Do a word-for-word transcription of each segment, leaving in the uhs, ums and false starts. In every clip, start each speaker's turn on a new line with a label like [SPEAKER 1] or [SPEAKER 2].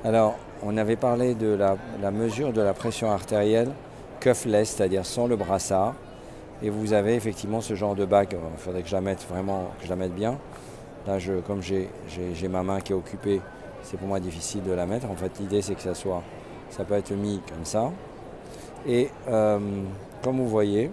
[SPEAKER 1] Alors, on avait parlé de la, la mesure de la pression artérielle cuffless, c'est-à-dire sans le brassard. Et vous avez effectivement ce genre de bague. Il faudrait que je la mette vraiment, que je la mette bien. Là, je, comme j'ai ma main qui est occupée, c'est pour moi difficile de la mettre. En fait, l'idée, c'est que ça soit, ça peut être mis comme ça. Et euh, comme vous voyez,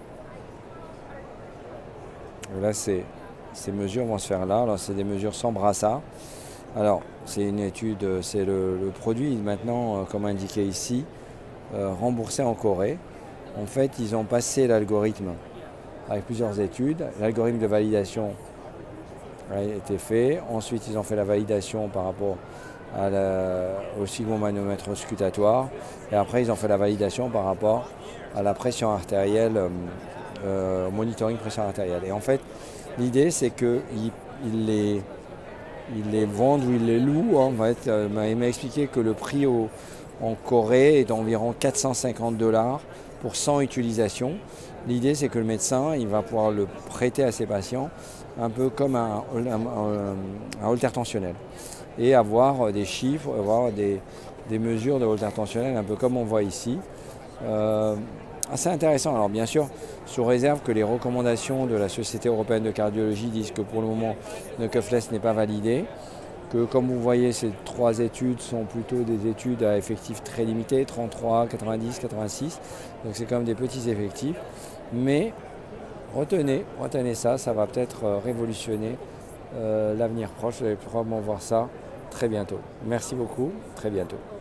[SPEAKER 1] là, ces mesures vont se faire là. Alors, c'est des mesures sans brassard. Alors, c'est une étude, c'est le, le produit maintenant, euh, comme indiqué ici, euh, remboursé en Corée. En fait, ils ont passé l'algorithme avec plusieurs études. L'algorithme de validation a été fait. Ensuite, ils ont fait la validation par rapport à la, au sigmomanomètre auscultatoire. Et après, ils ont fait la validation par rapport à la pression artérielle, euh, monitoring pression artérielle. Et en fait, l'idée, c'est qu'ils ils les, ils les vendent ou ils les louent. En fait, euh, il m'a expliqué que le prix au, en Corée est d'environ quatre cent cinquante dollars pour cent utilisations. L'idée, c'est que le médecin, il va pouvoir le prêter à ses patients, un peu comme un, un, un, un holter tensionnel, et avoir des chiffres, avoir des, des mesures de holter tensionnel, un peu comme on voit ici. Euh, assez intéressant. Alors bien sûr, sous réserve que les recommandations de la Société européenne de cardiologie disent que pour le moment, le cuffless n'est pas validé, que comme vous voyez, ces trois études sont plutôt des études à effectifs très limités, trente-trois, quatre-vingt-dix, quatre-vingt-six, donc c'est quand même des petits effectifs. Mais retenez, retenez ça, ça va peut-être révolutionner euh, l'avenir proche. Vous allez probablement voir ça très bientôt. Merci beaucoup, très bientôt.